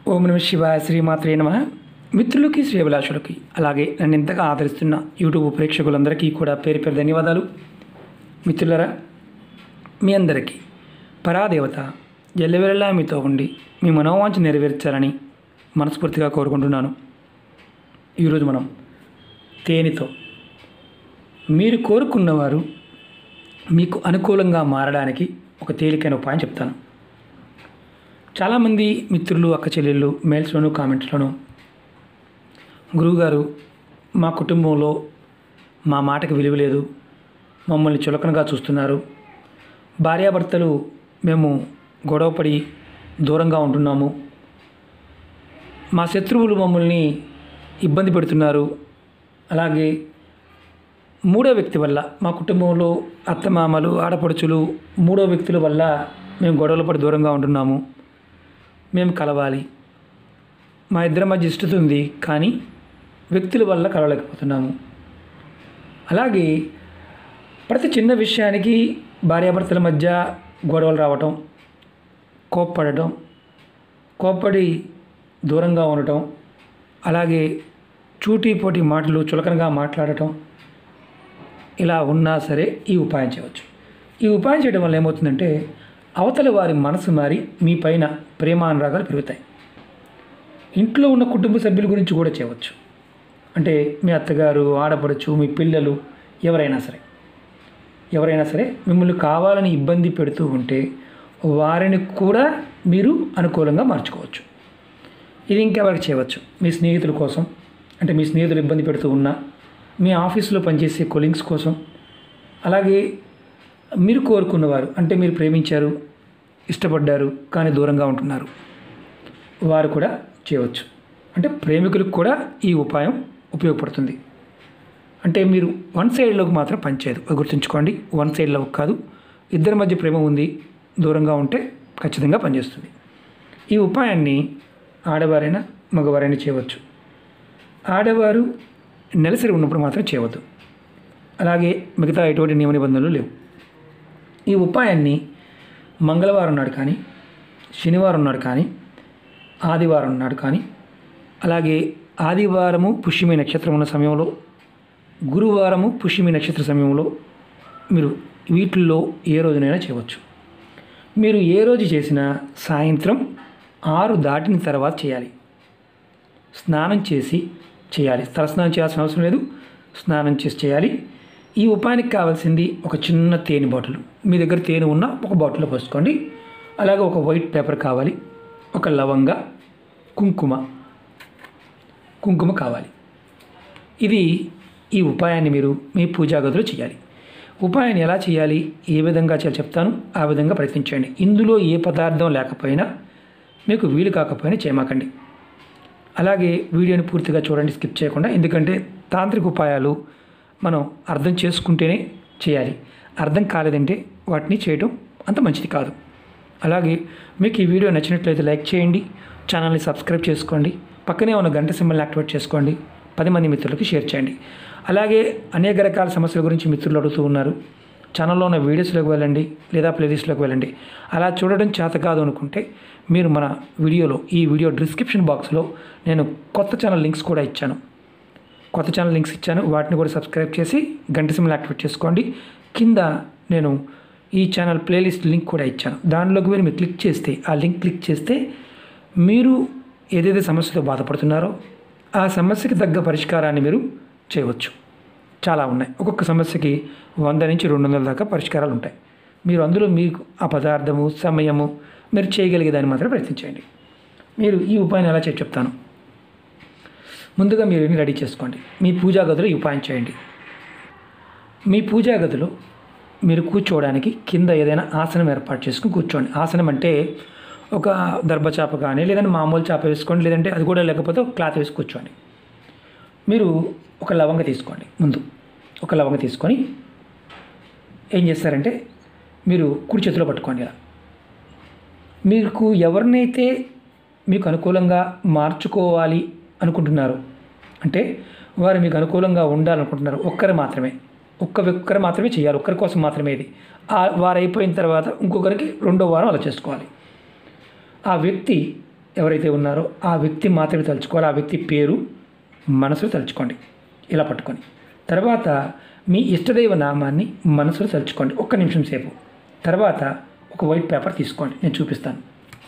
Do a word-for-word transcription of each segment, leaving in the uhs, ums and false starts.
ఓం నమః శివాయ. శ్రీమాత్రే నమః. మిత్రులకి, శ్రేభిలాషులకి, అలాగే నన్ను ఇంతగా ఆదరిస్తున్న యూట్యూబ్ ప్రేక్షకులందరికీ కూడా పేరు పేరు ధన్యవాదాలు. మిత్రులరా, మీ అందరికీ పరాదేవత ఎల్లవెల్లా మీతో ఉండి మీ మనోవాంఛ నెరవేర్చాలని మనస్ఫూర్తిగా కోరుకుంటున్నాను. ఈరోజు మనం తేనెతో మీరు కోరుకున్నవారు మీకు అనుకూలంగా మారడానికి ఒక తేలికైన ఉపాయం చెప్తాను. చాలామంది మిత్రులు, అక్క చెల్లెళ్ళు మెయిల్స్లోను, కామెంట్స్లోను, గురువుగారు మా కుటుంబంలో మా మాటకి విలువ లేదు, మమ్మల్ని చులకనగా చూస్తున్నారు, భార్యాభర్తలు మేము గొడవపడి దూరంగా ఉంటున్నాము, మా శత్రువులు మమ్మల్ని ఇబ్బంది పెడుతున్నారు, అలాగే మూడో వ్యక్తి వల్ల మా కుటుంబంలో అత్తమామలు, ఆడపడుచులు మూడో వ్యక్తుల వల్ల మేము గొడవలు పడి దూరంగా ఉంటున్నాము, మేము కలవాలి, మా ఇద్దరి మధ్య ఇష్టత ఉంది కానీ వ్యక్తుల వల్ల కలవలేకపోతున్నాము. అలాగే ప్రతి చిన్న విషయానికి భార్యాభర్తల మధ్య గొడవలు రావటం, కోప్పడటం, కోప్పడి దూరంగా ఉండటం, అలాగే చూటీపోటీ మాటలు, చులకనగా మాట్లాడటం, ఇలా ఉన్నా సరే ఈ ఉపాయం చేయవచ్చు. ఈ ఉపాయం చేయడం వల్ల ఏమవుతుందంటే అవతల వారి మనసు మారి మీ పైన ప్రేమానురాగాలు పెరుగుతాయి. ఇంట్లో ఉన్న కుటుంబ సభ్యుల గురించి కూడా చేయవచ్చు. అంటే మీ అత్తగారు, ఆడపడుచు, మీ పిల్లలు ఎవరైనా సరే ఎవరైనా సరే మిమ్మల్ని కావాలని ఇబ్బంది పెడుతూ ఉంటే వారిని కూడా మీరు అనుకూలంగా మార్చుకోవచ్చు. ఇది ఇంకెవరికి చేయవచ్చు? మీ స్నేహితుల కోసం, అంటే మీ స్నేహితులు ఇబ్బంది పెడుతూ ఉన్నా, మీ ఆఫీసులో పనిచేసే కొలీగ్స్ కోసం, అలాగే మీరు కోరుకున్నవారు, అంటే మీరు ప్రేమించారు, ఇష్టపడ్డారు కానీ దూరంగా ఉంటున్నారు, వారు కూడా చేయవచ్చు. అంటే ప్రేమికులకు కూడా ఈ ఉపాయం ఉపయోగపడుతుంది. అంటే మీరు వన్ సైడ్లోకి మాత్రం పనిచేయదు, గుర్తుంచుకోండి. వన్ సైడ్ లవ్ కాదు, ఇద్దరి మధ్య ప్రేమ ఉంది, దూరంగా ఉంటే ఖచ్చితంగా పనిచేస్తుంది. ఈ ఉపాయాన్ని ఆడవారైనా మగవారైనా చేయవచ్చు. ఆడవారు నెలసరి ఉన్నప్పుడు మాత్రం చేయవద్దు. అలాగే మిగతా ఎటువంటి నియమ నిబంధనలు లేవు. ఈ ఉపాయాన్ని మంగళవారం నాడు కానీ, శనివారం నాడు కానీ, ఆదివారం నాడు కానీ, అలాగే ఆదివారము పుష్యమి నక్షత్రం ఉన్న సమయంలో, గురువారము పుష్యమి నక్షత్ర సమయంలో మీరు వీటిల్లో ఏ రోజునైనా చేయవచ్చు. మీరు ఏ రోజు చేసినా సాయంత్రం ఆరు దాటిన తర్వాత చేయాలి. స్నానం చేసి చేయాలి. తలస్నానం చేయాల్సిన అవసరం లేదు, స్నానం చేసి చేయాలి. ఈ ఉపాయానికి కావాల్సింది ఒక చిన్న తేనె బాటిల్. మీ దగ్గర తేనె ఉన్న ఒక బాటిల్లో పోసుకోండి. అలాగే ఒక వైట్ పేపర్ కావాలి, ఒక లవంగ, కుంకుమ కుంకుమ కావాలి. ఇది ఈ ఉపాయాన్ని మీరు మీ పూజా గదిలో చేయాలి. ఉపాయాన్ని ఎలా చేయాలి, ఏ విధంగా చేయాలి చెప్తాను, ఆ విధంగా ప్రయత్నించండి. ఇందులో ఏ పదార్థం లేకపోయినా, మీకు వీలు కాకపోయినా చేయమాకండి. అలాగే వీడియోని పూర్తిగా చూడండి, స్కిప్ చేయకుండా. ఎందుకంటే తాంత్రిక ఉపాయాలు మనం అర్థం చేసుకుంటేనే చేయాలి. అర్థం కాలేదంటే వాటిని చేయడం అంత మంచిది కాదు. అలాగే మీకు ఈ వీడియో నచ్చినట్లయితే లైక్ చేయండి, ఛానల్ని సబ్స్క్రైబ్ చేసుకోండి, పక్కనే ఉన్న గంట సింబల్ని యాక్టివేట్ చేసుకోండి, పది మంది మిత్రులకు షేర్ చేయండి. అలాగే అనేక రకాల సమస్యల గురించి మిత్రులు అడుగుతూ ఉన్నారు. ఛానల్లో ఉన్న వీడియోస్లోకి వెళ్ళండి, లేదా ప్లేలిస్ట్లోకి వెళ్ళండి. అలా చూడడం చేత కాదు అనుకుంటే మీరు మన వీడియోలో, ఈ వీడియో డిస్క్రిప్షన్ బాక్స్లో నేను కొత్త ఛానల్ లింక్స్ కూడా ఇచ్చాను. కొత్త ఛానల్ లింక్స్ ఇచ్చాను, వాటిని కూడా సబ్స్క్రైబ్ చేసి గంట సింబల్ యాక్టివేట్ చేసుకోండి. కింద నేను ఈ ఛానల్ ప్లేలిస్ట్ లింక్ కూడా ఇచ్చాను. దానిలోకి వెళ్ళి మీరు క్లిక్ చేస్తే, ఆ లింక్ క్లిక్ చేస్తే మీరు ఏదైతే సమస్యతో బాధపడుతున్నారో ఆ సమస్యకి తగ్గ పరిష్కారాన్ని మీరు చేయవచ్చు. చాలా ఉన్నాయి. ఒక్కొక్క సమస్యకి వంద నుంచి రెండు వందల దాకా పరిష్కారాలు ఉంటాయి. మీరు అందులో మీకు ఆ పదార్థము, సమయము, మీరు చేయగలిగే దాన్ని మాత్రం ప్రయత్నించండి. మీరు ఈ ఉపాయాన్ని ఎలా చేసి చెప్తాను. ముందుగా మీరు ఇన్ని రెడీ చేసుకోండి. మీ పూజా గదిలో ఈ ఉపాయం చేయండి. మీ పూజా గదిలో మీరు కూర్చోవడానికి కింద ఏదైనా ఆసనం ఏర్పాటు చేసుకుని కూర్చోండి. ఆసనం అంటే ఒక దర్భచాప కానీ, లేదంటే మామూలు చాప వేసుకోండి, లేదంటే అది కూడా లేకపోతే ఒక క్లాత్ వేసి కూర్చోండి. మీరు ఒక లవంగ తీసుకోండి. ముందు ఒక లవంగ తీసుకొని ఏం చేస్తారంటే మీరు కుడి చేతిలో పట్టుకోండి. ఇలా మీకు ఎవరినైతే మీకు అనుకూలంగా మార్చుకోవాలి అనుకుంటున్నారు, అంటే వారు మీకు అనుకూలంగా ఉండాలనుకుంటున్నారు, ఒక్కరు మాత్రమే ఒక్క ఒక్కరు మాత్రమే చేయాలి. ఒక్కరి కోసం మాత్రమే ఇది. వారు అయిపోయిన తర్వాత ఇంకొకరికి రెండో వారం అలా చేసుకోవాలి. ఆ వ్యక్తి ఎవరైతే ఉన్నారో ఆ వ్యక్తి మాత్రమే తలుచుకోవాలి. ఆ వ్యక్తి పేరు మనసులో తలుచుకోండి ఇలా పట్టుకొని. తర్వాత మీ ఇష్టదైవ నామాన్ని మనసులో తలుచుకోండి ఒక్క నిమిషం సేపు. తర్వాత ఒక వైట్ పేపర్ తీసుకోండి, నేను చూపిస్తాను.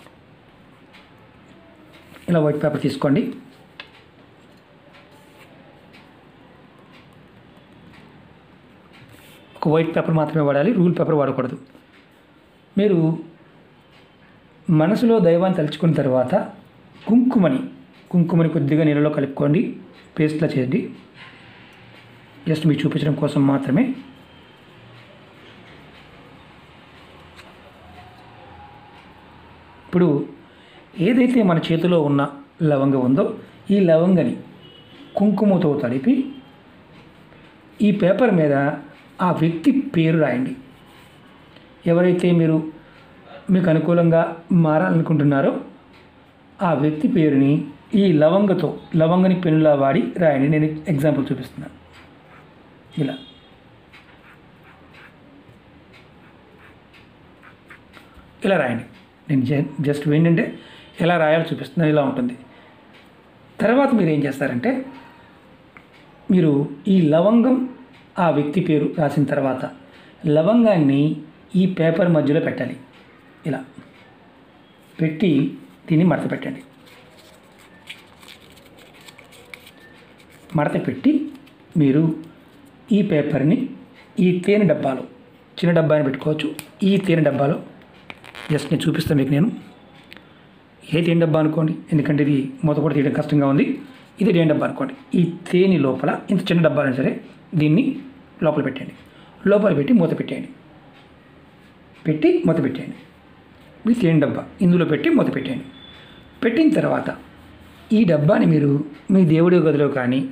ఇలా వైట్ పేపర్ తీసుకోండి. ఒక వైట్ పేపర్ మాత్రమే వాడాలి, రూల్ పేపర్ వాడకూడదు. మీరు మనసులో దైవాన్ని తలుచుకున్న తర్వాత కుంకుమని కుంకుమని కొద్దిగా నీళ్ళలో కలుపుకోండి, పేస్ట్లా చేయండి. జస్ట్ మీకు చూపించడం కోసం మాత్రమే. ఇప్పుడు ఏదైతే మన చేతిలో ఉన్న లవంగం ఉందో ఈ లవంగని కుంకుమతో తడిపి ఈ పేపర్ మీద ఆ వ్యక్తి పేరు రాయండి. ఎవరైతే మీరు మీకు అనుకూలంగా మారాలనుకుంటున్నారో ఆ వ్యక్తి పేరుని ఈ లవంగతో లవంగని పెన్నులా వాడి రాయండి. నేను ఎగ్జాంపుల్ చూపిస్తున్నాను. ఇలా ఇలా రాయండి. నేను జస్ట్ ఏంటంటే ఎలా రాయాలో చూపిస్తున్నాను. ఇలా ఉంటుంది. తర్వాత మీరు ఏం చేస్తారంటే మీరు ఈ లవంగం ఆ వ్యక్తి పేరు రాసిన తర్వాత లవంగాన్ని ఈ పేపర్ మధ్యలో పెట్టాలి. ఇలా పెట్టి దీన్ని మడత పెట్టండి. మడత పెట్టి మీరు ఈ పేపర్ని ఈ తేనె డబ్బాలో, చిన్న డబ్బాని పెట్టుకోవచ్చు, ఈ తేనె డబ్బాలో జస్ట్ నేను చూపిస్తాను మీకు. నేను ఏ తేనె డబ్బా అనుకోండి, ఎందుకంటే ఇది మూత కూడా తీయడం కష్టంగా ఉంది. ఇది తేనె డబ్బా అనుకోండి. ఈ తేనె లోపల ఇంత చిన్న డబ్బా అయినా సరే దీన్ని లోపల పెట్టండి. లోపల పెట్టి మూత పెట్టేయండి. పెట్టి మూత పెట్టేయండి. మీ తేనె డబ్బా ఇందులో పెట్టి మూత పెట్టేయండి. పెట్టిన తర్వాత ఈ డబ్బాని మీరు మీ దేవుడి గదిలో కానీ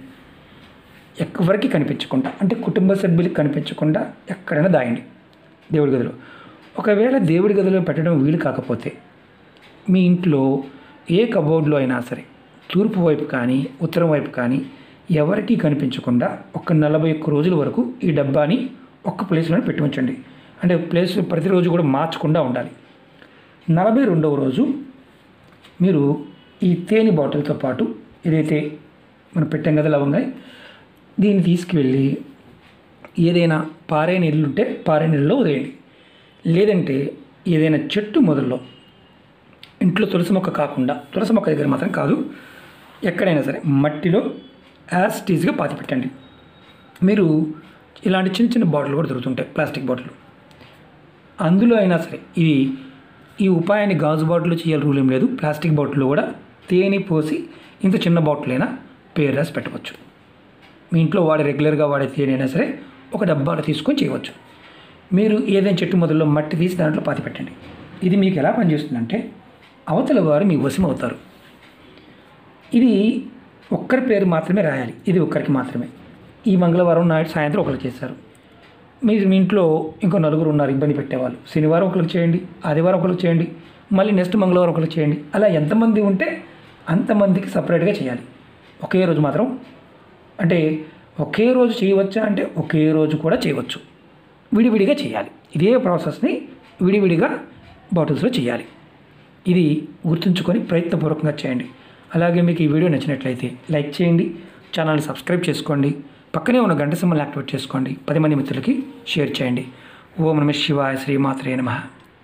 ఎవరికి కనిపించకుండా, అంటే కుటుంబ సభ్యులకు కనిపించకుండా ఎక్కడైనా దాయండి దేవుడి గదిలో. ఒకవేళ దేవుడి గదిలో పెట్టడం వీలు కాకపోతే మీ ఇంట్లో ఏ కబోర్డ్లో అయినా సరే తూర్పు వైపు కానీ ఉత్తరం వైపు కానీ ఎవరికీ కనిపించకుండా ఒక నలభై ఒక్క రోజుల వరకు ఈ డబ్బాని ఒక్క ప్లేస్లోనే పెట్టి ఉంచండి. అంటే ప్లేస్ ప్రతిరోజు కూడా మార్చకుండా ఉండాలి. నలభై రెండవ రోజు మీరు ఈ తేనె బాటిల్తో పాటు ఏదైతే మనం పెట్టాం కదా లవంగా, దీన్ని తీసుకువెళ్ళి ఏదైనా పారే నీళ్ళు ఉంటే పారే నీళ్ళలో వదిలేయండి. లేదంటే ఏదైనా చెట్టు మొదల్లో, ఇంట్లో తులసి మొక్క కాకుండా, తులసి మొక్క దగ్గర మాత్రం కాదు, ఎక్కడైనా సరే మట్టిలో యాజ్ టీజ్గా పాతి పెట్టండి. మీరు ఇలాంటి చిన్న చిన్న బాటిల్ కూడా దొరుకుతుంటాయి, ప్లాస్టిక్ బాటిల్, అందులో అయినా సరే ఇది ఈ ఉపాయాన్ని గాజు బాటిల్లో చేయాలి రూల్ ఏం లేదు. ప్లాస్టిక్ బాటిల్లో కూడా తేనె పోసి ఇంత చిన్న బాటిల్ అయినా పేరు రాసి పెట్టవచ్చు. మీ ఇంట్లో వాడే రెగ్యులర్గా వాడే తేనె అయినా సరే ఒక డబ్బాలో తీసుకొని చేయవచ్చు. మీరు ఏదైనా చెట్టు మొదల్లో మట్టి తీసి దాంట్లో పాతి పెట్టండి. ఇది మీకు ఎలా పనిచేస్తుందంటే అవతల వారు మీ వశం అవుతారు. ఇది ఒక్కరి పేరు మాత్రమే రాయాలి. ఇది ఒక్కరికి మాత్రమే. ఈ మంగళవారం నాడు సాయంత్రం ఒకరికి చేశారు. మీరు మీ ఇంట్లో ఇంకో నలుగురు ఉన్నారు ఇబ్బంది పెట్టేవాళ్ళు, శనివారం ఒకరికి చేయండి, ఆదివారం ఒకరికి చేయండి, మళ్ళీ నెక్స్ట్ మంగళవారం ఒకరికి చేయండి. అలా ఎంతమంది ఉంటే అంతమందికి సపరేట్గా చేయాలి. ఒకే రోజు మాత్రం, అంటే ఒకే రోజు చేయవచ్చా అంటే ఒకే రోజు కూడా చేయవచ్చు. విడివిడిగా చేయాలి. ఇదే ప్రాసెస్ని విడివిడిగా బాటిల్స్లో చేయాలి. ఇది గుర్తుంచుకొని ప్రయత్నపూర్వకంగా చేయండి. అలాగే మీకు ఈ వీడియో నచ్చినట్లయితే లైక్ చేయండి, ఛానల్ని సబ్స్క్రైబ్ చేసుకోండి, పక్కనే ఉన్న గంట సింబల్ని యాక్టివేట్ చేసుకోండి, పది మంది మిత్రులకి షేర్ చేయండి. ఓం నమః శివాయ, శ్రీమాత్రే నమః.